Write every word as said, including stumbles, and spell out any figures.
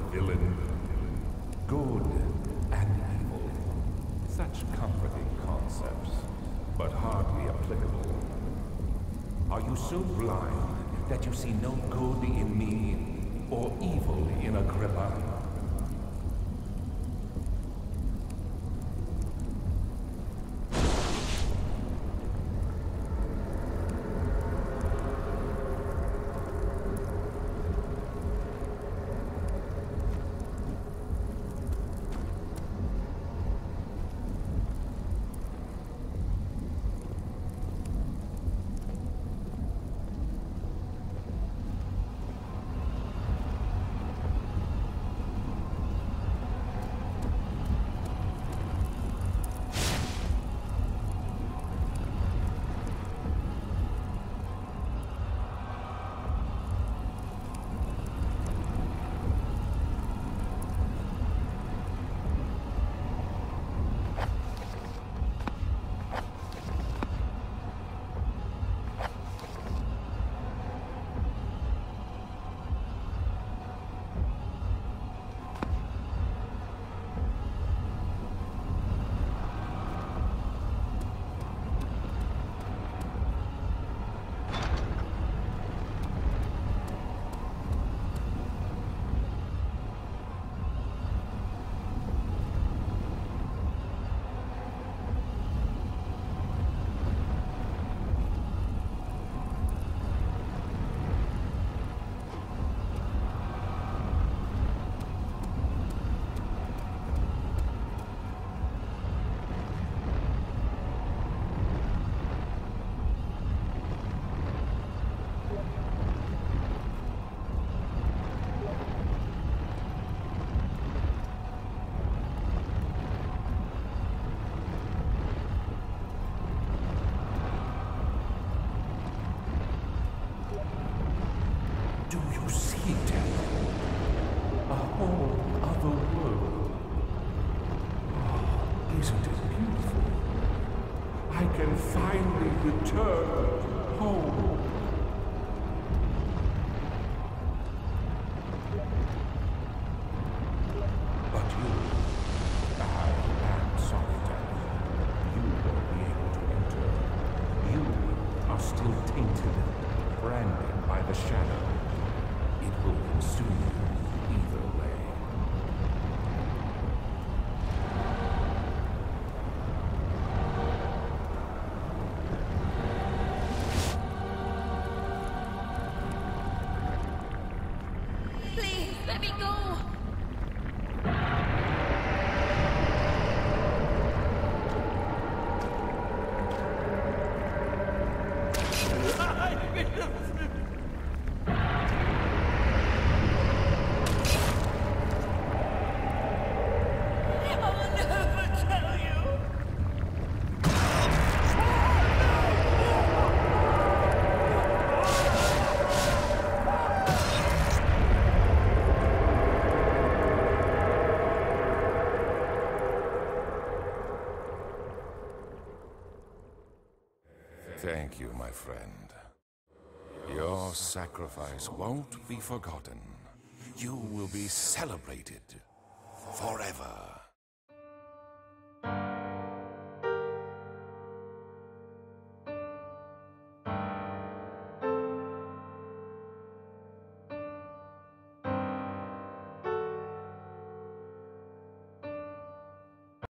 villain. Good and evil. Such comforting concepts, but hardly applicable. Are you so blind that you see no good in me or evil in Agrippa? Isn't it beautiful? I can finally return home. But you, I am solitary. You won't be able to enter. You are still tainted, branded by the shadow. It will consume you either way. Let me go! Thank you, my friend. Your sacrifice won't be forgotten. You will be celebrated forever.